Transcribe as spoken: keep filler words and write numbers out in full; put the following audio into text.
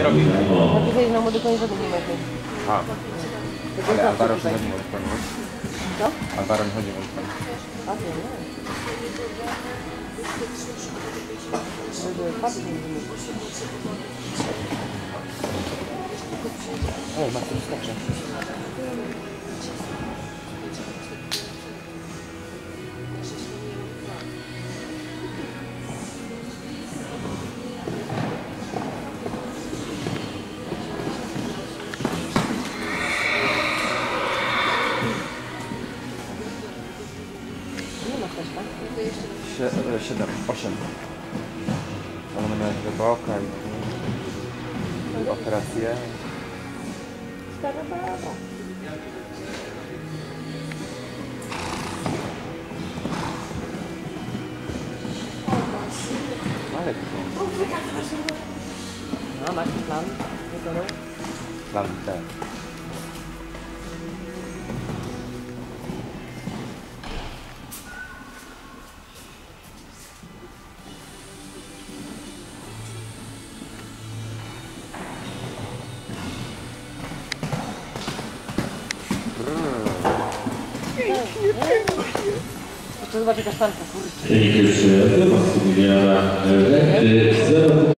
robi? Napisali na młody koń żadnych nie ma. A. Ale Alvaro się chodzi o odporność. Co? Alvaro nie chodzi o odporność. A to nie. Może patrzeć nie będziemy. O, ma to skacze. siedem, osiem. Ona miała głęboka i operację. Stara baba. Ale No, masz plan? Wykonał? plan D. Jeszcze zobaczę kasztankę, kurczę. Pierwszy, Maksymiliana Renty, zero